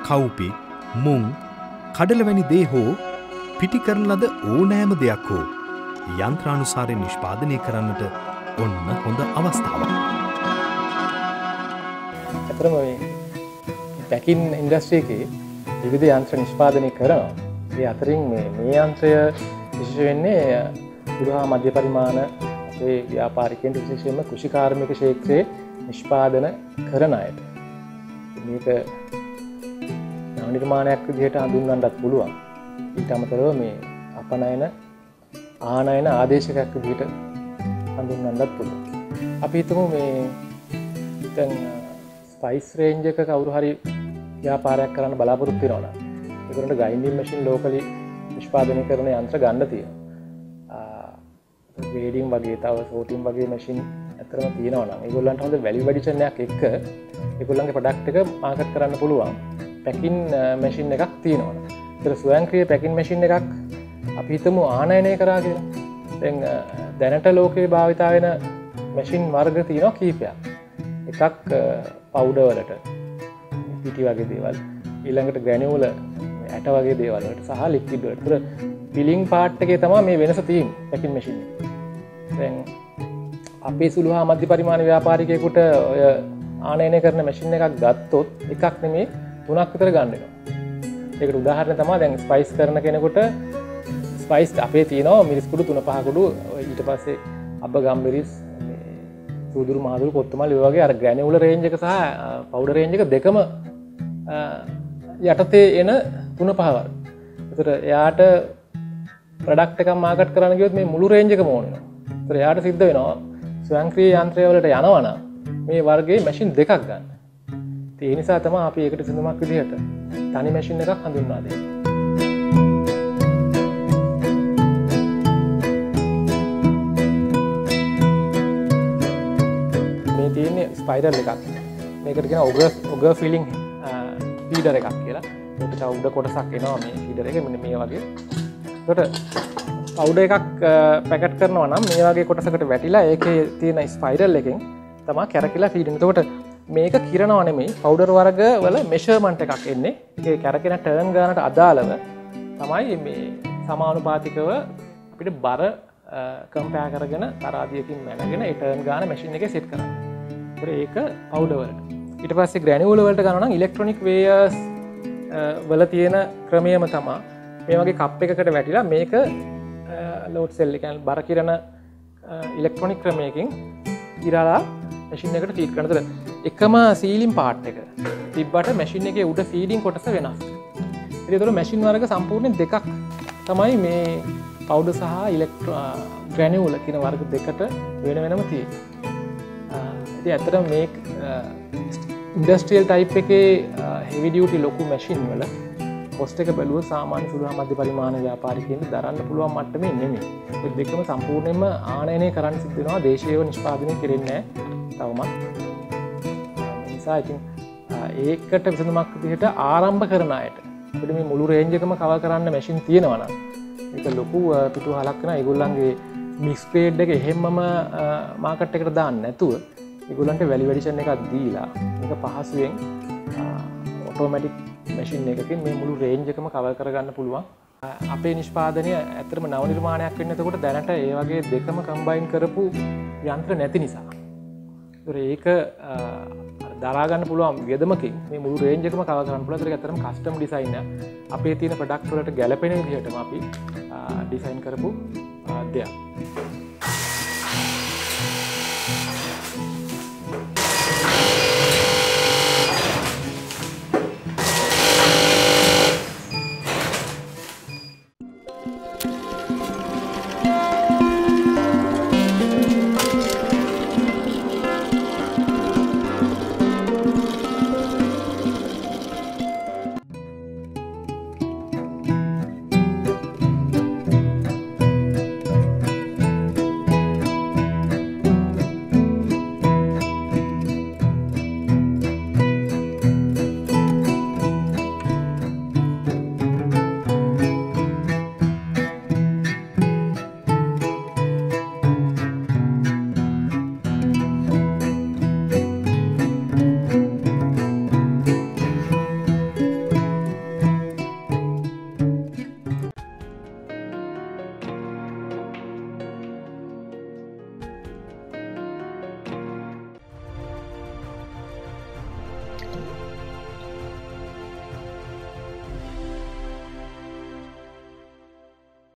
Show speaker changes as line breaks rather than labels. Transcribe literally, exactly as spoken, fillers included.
කව්පි, මුං, කඩල වැනි දේ හෝ පිටි කරන ලද ඕනෑම දෙයක් හෝ යන්ත්‍රානුසාරයෙන් නිෂ්පාදනය කරන්නට ඔන්න හොඳ අවස්ථාවක්.
ඇත්තටම මේ පැකින් ඉන්ඩස්ට්‍රි එකේ විවිධ යන්ත්‍ර නිෂ්පාදනය කරනවා. ඒ අතරින් මේ මේ යන්ත්‍රය විශේෂ වෙන්නේ පුරා මධ්‍ය පරිමාණ අපේ ව්‍යාපාරිකයන්ට විශේෂයෙන්ම කෘෂිකාර්මික ක්ෂේත්‍රයේ නිෂ්පාදන කරන අයට. මේක නව නිර්මාණයක් විදිහට හඳුන්වන්නත් පුළුවන්. ඊට අමතරව මේ අපනයන ආනයන ආදේශකයක් විදිහට හඳුන්වන්නත් පුළුවන්. අපි හිතමු මේ දැන් ස්පයිස් රේන්ජ් එක කවුරු හරි ව්‍යාපාරයක් කරන්න බලාපොරොත්තු වෙනවා නම් ඒකට ග්‍රයින්ඩින් මැෂින් ලෝකලි නිෂ්පාදනය කරන යන්ත්‍ර ගන්න තියෙනවා. ග්‍රේඩින් වගේ තව සෝටින් වගේ මැෂින් ඇත්තටම තියෙනවා නම් ඒගොල්ලන්ට හොඳ වැලියු ඇඩිෂන් එකක් එක්ක ඒගොල්ලන්ගේ ප්‍රොඩක්ට් එක මාකට් කරන්න පුළුවන්. පැකින් මැෂින් එකක් තියෙනවා. ඒතර ස්වයංක්‍රීය පැකින් මැෂින් එකක් අපි හිතමු ආනයනය කරා කියලා. දැන් දැනට ලෝකේ භාවිතා වෙන මැෂින් වර්ග තියෙනවා කීපයක්. එකක් පවුඩර් වලට පිටි වගේ දේවල්, ඊළඟට ග්‍රැනියුල ඇට වගේ දේවල් වලට සහ ලික්විඩ් වලට. ඒතර පිලිං පාර්ට් එකේ තමයි මේ වෙනස තියෙන්නේ පැකින් මැෂින් එකේ. දැන් අපේ සුළු හා මධ්‍ය පරිමාණ ව්‍යාපාරිකයෙකුට ඔය ආනයනය කරන මැෂින් එකක් ගත්තොත් එකක් නෙමෙයි තුනක් විතර ගන්න වෙනවා. ඒකට උදාහරණ තමයි දැන් ස්පයිස් කරන කෙනෙකුට ස්පයිස් අපේ තියෙනවා මිරිස් කුඩු තුන පහ කුඩු ඊට පස්සේ අබ ගම්මිරිස් සූදුරු මහදුරු කොත්තමල් ඒ වගේ අර ග්‍රැනියුලර් රේන්ජ් එක සහ පවුඩර් රේන්ජ් එක දෙකම යටතේ එන තුන පහ වර්ග. ඒතර එයාට ප්‍රොඩක්ට් එකක් මාකට් කරන්න ගියොත් මේ මුළු රේන්ජ් එකම ඕන වෙනවා. ඒතර එයාට සිද්ධ වෙනවා ස්වයංක්‍රීය යන්ත්‍රය වලට යනවා නම් මේ වර්ගයේ මැෂින් දෙකක් ගන්න. ඒ නිසා තමයි අපි ඒකට සිඳුමක් විදිහට තනි මැෂින් එකක් හඳුන්වා දෙන්නේ. මේ තියෙන්නේ ස්පයිරල් එකක්. මේකට කියන ඔගර් ඔගර් ෆීලිං ෆීඩර් එකක් කියලා. මේකට උඩ කොටසක් එනවා මේ ෆීඩර් එකේ මෙන්න මේ වගේ. ඒකට පවුඩර් එකක් පැකට් කරනවා නම් මේ වගේ කොටසකට වැටිලා ඒකේ තියෙන ස්පයිරල් එකෙන් තමයි කැරකිලා ෆීඩින්. එතකොට මේක කිරනවා නෙමෙයි පවුඩර් වර්ග වල මෙෂර්මන්ට් එකක් එන්නේ. ඒකේ කැරකෙන ටර්න් ගානට අදාළව තමයි මේ සමානුපාතිකව අපිට බර කම්පෙයාර් කරගෙන තරාදියකින් මැනගෙන ඒ ටර්න් ගාන මැෂින් එකේ සෙට් කරන්න. ඒක පවුඩර් වලට. ඊට පස්සේ ග්‍රැනියුල වලට ගන්නවා නම් ඉලෙක්ට්‍රොනික වේයර්ස් වල තියෙන ක්‍රමයම තමයි මේ වගේ කප් එකකට වැටිලා මේක ලෝඩ් සෙල් එක කියන්නේ බර කිරන ඉලෙක්ට්‍රොනික ක්‍රමයකින් ඉරලා මැෂින් එකට ෆීඩ් කරනවා. එකම සීලින් පාර්ට් එක තිබ්බට මැෂින් එකේ උඩ ෆීඩින් කොටස වෙනස්. ඒතකොට මැෂින් වර්ග සම්පූර්ණයෙන් දෙකක් තමයි මේ පවුඩර් සහ ඉලෙක්ට්‍රෝ ග්‍රැනියුල කියන වර්ග දෙකට වෙන වෙනම තියෙන්නේ. ඉතින් ඇත්තටම මේ ඉන්ඩස්ට්‍රියල් ටයිප් එකේ හෙවි ඩියුටි ලොකු මැෂින් වල කොස්ට් එක බැලුවොත් සාමාන්‍ය සුළු හා මධ්‍ය පරිමාණ ව්‍යාපාරිකයන්ට දරන්න පුළුවන් මට්ටමේ නෙමෙයි. ඒ දෙකම සම්පූර්ණයෙන්ම ආනයනය කරන්න සිද්ධ වෙනවා. දේශීයව නිෂ්පාදනය කෙරෙන්නේ නැහැ තවමත්. ඒ නිසා ඉතින් ඒකට විසඳුමක් විදිහට ආරම්භ කරන අයට අපිට මේ මුළු රේන්ජ් එකම කවර් කරන්න මැෂින් තියෙනවා නම් ඒක ලොකු පිටුවහලක් වෙනවා. ඒගොල්ලන්ගේ මික්ස් ග්‍රේඩ් එක එහෙම්මම මාකට් එකට දාන්න නැතුව ඒගොල්ලන්ට වැලියු ඇඩිෂන් එකක් දීලා මේක පහසුවෙන් ඔටෝමැටික් මැෂින් එකකින් මේ මුළු රේන්ජ් එකම කවර් කරගන්න පුළුවන්. අපේ නිෂ්පාදනය ඇත්තටම නව නිර්මාණයක් වෙන්න. එතකොට දැනට ඒ වගේ දෙකම කම්බයින් කරපු යන්ත්‍ර නැති නිසා. ඒක දරා ගන්න පුළුවන් වියදමකින් මේ මුළු රේන්ජ් එකම කවර් කරන්න පුළුවන්. ඒක ඇත්තටම කස්ටම් ඩිසයින් එක. අපේ තියෙන ප්‍රොඩක්ට් වලට ගැලපෙන විදිහටම අපි ඩිසයින් කරපු දෙයක්.